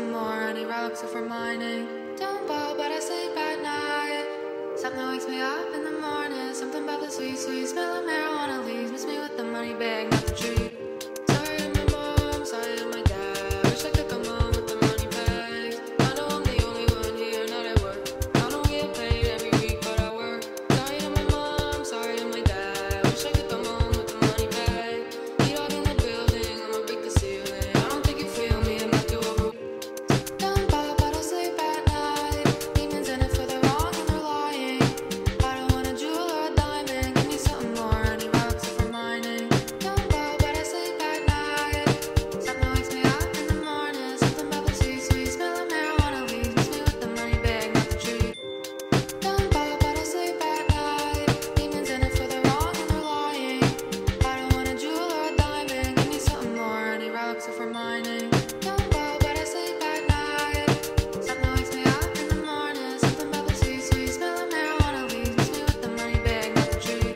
something more. I need rocks for mining. Don't bow, but I sleep at night. Something wakes me up in the morning. Something about the sweet, sweet smell of marijuana leaves. Miss me with the money bag, not the tree. Sorry to my mom, sorry to my dad. Wish I could come home with the money bags. I know I'm the only one here, not at work. I don't get paid every week, but I work. Sorry to my mom, sorry to my dad. Wish I could come home with the money bag. Eat all in the building, I'ma break the ceiling. I don't think you feel me, I'm not too over. Don't bow, but I sleep at night. Demons in it for the wrong and they're lying. I don't want a jewel or a diamond. Give me something more, I need rocks for mining. Don't bow, but I sleep at night. Something wakes me up in the morning. Something about the sweet, sweet smell of marijuana leaves. Miss me with the money bag, not the tree. Don't bow, but I sleep at night. Demons in it for the wrong and they're lying. I don't want a jewel or a diamond. Give me something more, I need rocks for mining. Don't bow, but I sleep at night. Something wakes me up in the morning. Something about the sweet, sweet smell of marijuana leaves. Miss me with the money bag, not the tree.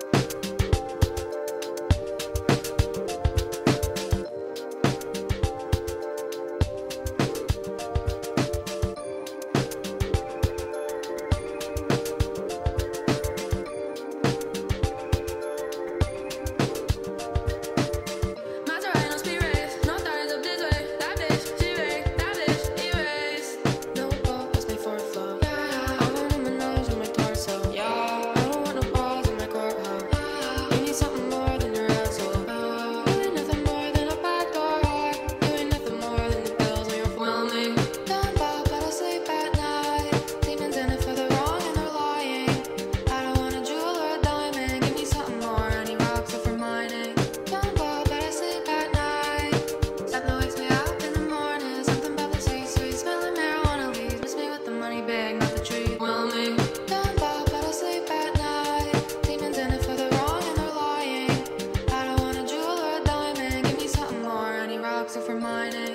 Maserati, no speed race. No starters up this way. That bitch, she race. That bitch, erase. No ball, let's make for a flow. Yeah, I want in my nose with my torso. Yeah, I don't want no balls in my courthouse. You need something more than your asshole. You ain't nothing more than a backdoor heart. You ain't nothing more than the bills on your overwhelming. Don't bow, but I sleep at night. Demons in it for the wrong and they're lying. I don't want a jewel or a diamond. Give me something more, I need rocks for mining. Don't bow, but I sleep at night. Something wakes me up in the morning. Something about the sweet, sweet smell of marijuana leaves. Miss me with the money bag, not the tree. Overwhelming. Don't bow, but I sleep at night. Demons in it for the wrong and they're lying. I don't want a jewel or a diamond. Give me something more, I need rocks for mining.